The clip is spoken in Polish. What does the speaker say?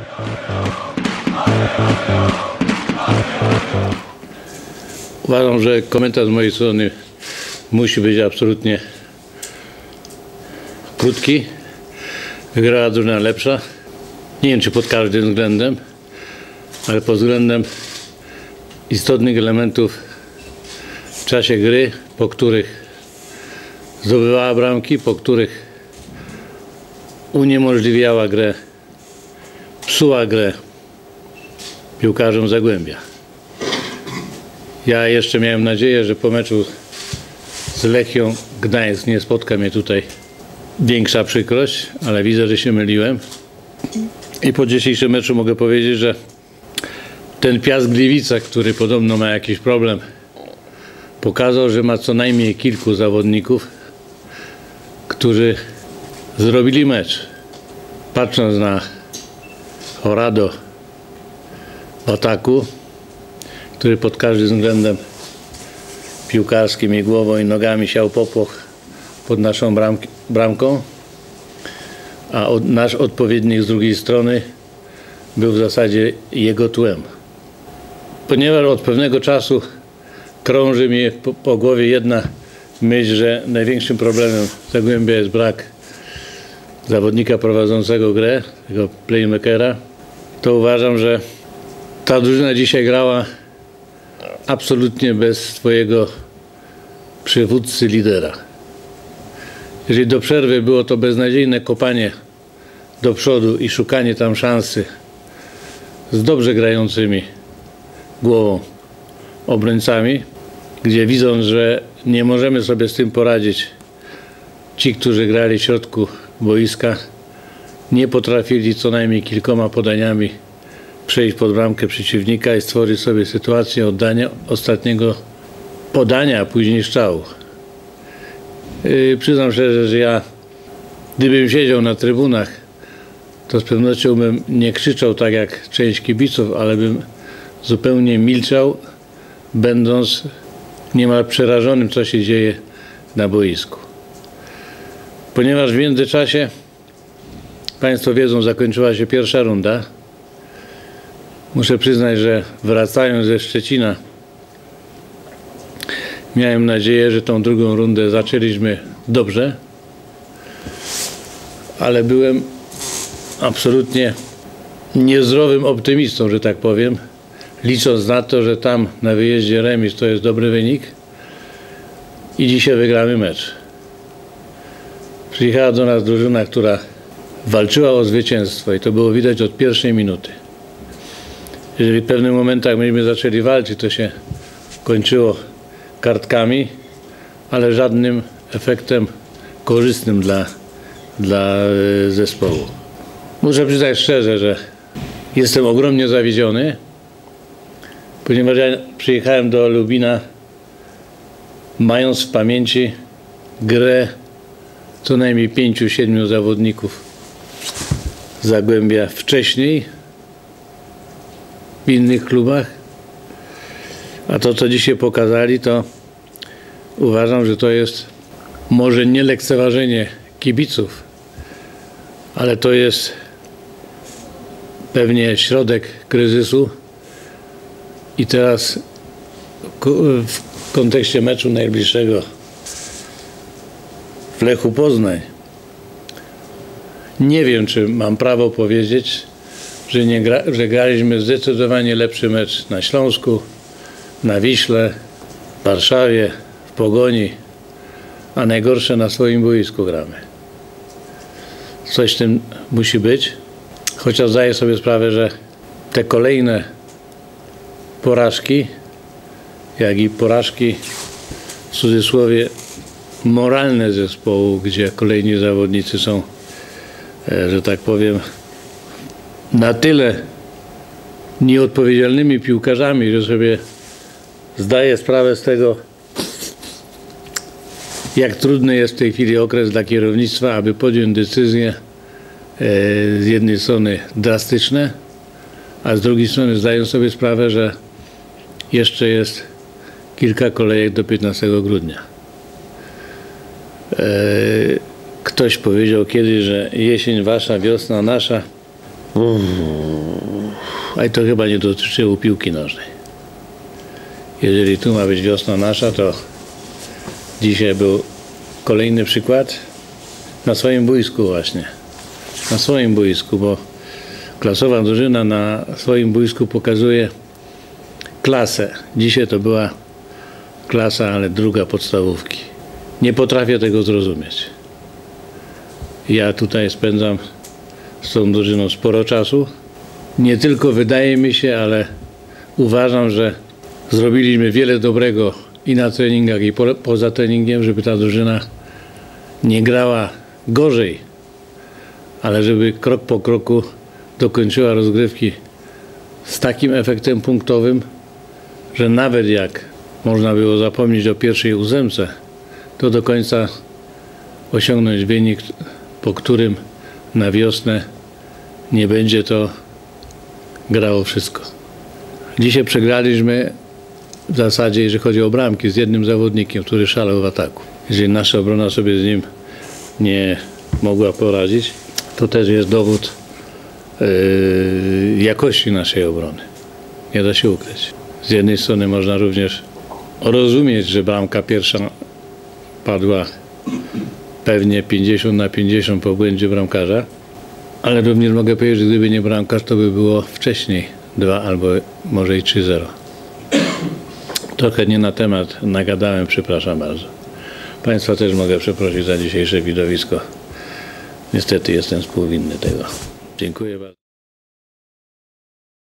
Uważam, że komentarz z mojej strony musi być absolutnie krótki. Wygrała drużyna lepsza. Nie wiem, czy pod każdym względem, ale pod względem istotnych elementów w czasie gry, po których zdobywała bramki, po których uniemożliwiała grę, psuła grę piłkarzom Zagłębia. Ja jeszcze miałem nadzieję, że po meczu z Lechią Gdańsk nie spotka mnie tutaj większa przykrość, ale widzę, że się myliłem. I po dzisiejszym meczu mogę powiedzieć, że ten Piast Gliwice, który podobno ma jakiś problem, pokazał, że ma co najmniej kilku zawodników, którzy zrobili mecz. Patrząc na Horado w ataku, który pod każdym względem piłkarskim i głową i nogami siał popłoch pod naszą bramką, a nasz odpowiednik z drugiej strony był w zasadzie jego tłem. Ponieważ od pewnego czasu krąży mi po głowie jedna myśl, że największym problemem Zagłębia jest brak zawodnika prowadzącego grę, tego playmakera, to uważam, że ta drużyna dzisiaj grała absolutnie bez swojego przywódcy, lidera. Jeżeli do przerwy było to beznadziejne kopanie do przodu i szukanie tam szansy z dobrze grającymi głową obrońcami, gdzie widząc, że nie możemy sobie z tym poradzić, ci, którzy grali w środku boiska, nie potrafili co najmniej kilkoma podaniami przejść pod bramkę przeciwnika i stworzyć sobie sytuację oddania ostatniego podania, a później strzału. Przyznam szczerze, że ja, gdybym siedział na trybunach, to z pewnością bym nie krzyczał tak jak część kibiców, ale bym zupełnie milczał, będąc niemal przerażonym, co się dzieje na boisku. Ponieważ w międzyczasie, Państwo wiedzą, zakończyła się pierwsza runda. Muszę przyznać, że wracając ze Szczecina, miałem nadzieję, że tą drugą rundę zaczęliśmy dobrze, ale byłem absolutnie niezdrowym optymistą, że tak powiem, licząc na to, że tam na wyjeździe remis to jest dobry wynik i dzisiaj wygramy mecz. Przyjechała do nas drużyna, która walczyła o zwycięstwo i to było widać od pierwszej minuty. Jeżeli w pewnych momentach myśmy zaczęli walczyć, to się kończyło kartkami, ale żadnym efektem korzystnym dla zespołu. Muszę przyznać szczerze, że jestem ogromnie zawiedziony, ponieważ ja przyjechałem do Lubina mając w pamięci grę co najmniej 5-7 zawodników Zagłębia wcześniej w innych klubach, a to, co dzisiaj pokazali, to uważam, że to jest może nie lekceważenie kibiców, ale to jest pewnie środek kryzysu i teraz w kontekście meczu najbliższego w Lechu Poznań nie wiem, czy mam prawo powiedzieć, że graliśmy zdecydowanie lepszy mecz na Śląsku, na Wiśle, w Warszawie, w Pogoni, a najgorsze na swoim boisku gramy. Coś w tym musi być, chociaż zdaję sobie sprawę, że te kolejne porażki, jak i porażki w cudzysłowie moralne zespołu, gdzie kolejni zawodnicy są, że tak powiem, na tyle nieodpowiedzialnymi piłkarzami, że sobie zdaję sprawę z tego, jak trudny jest w tej chwili okres dla kierownictwa, aby podjąć decyzje z jednej strony drastyczne, a z drugiej strony zdaję sobie sprawę, że jeszcze jest kilka kolejek do 15 grudnia. Ktoś powiedział kiedyś, że jesień wasza, wiosna nasza. Ale to chyba nie dotyczyło piłki nożnej. Jeżeli tu ma być wiosna nasza, to dzisiaj był kolejny przykład na swoim boisku właśnie. Na swoim boisku, bo klasowa drużyna na swoim boisku pokazuje klasę. Dzisiaj to była klasa, ale druga podstawówki. Nie potrafię tego zrozumieć. Ja tutaj spędzam z tą drużyną sporo czasu. Nie tylko wydaje mi się, ale uważam, że zrobiliśmy wiele dobrego i na treningach, i poza treningiem, żeby ta drużyna nie grała gorzej, ale żeby krok po kroku dokończyła rozgrywki z takim efektem punktowym, że nawet jak można było zapomnieć o pierwszej ósemce, to do końca osiągnąć wynik, po którym na wiosnę nie będzie to grało wszystko. Dzisiaj przegraliśmy w zasadzie, jeżeli chodzi o bramki, z jednym zawodnikiem, który szalał w ataku. Jeżeli nasza obrona sobie z nim nie mogła poradzić, to też jest dowód jakości naszej obrony. Nie da się ukryć. Z jednej strony można również rozumieć, że bramka pierwsza padła pewnie 50/50 po błędzie bramkarza, ale również mogę powiedzieć, że gdyby nie bramkarz, to by było wcześniej 2 albo może i 3-0. Trochę nie na temat nagadałem, przepraszam bardzo. Państwa też mogę przeprosić za dzisiejsze widowisko. Niestety jestem współwinny tego. Dziękuję bardzo.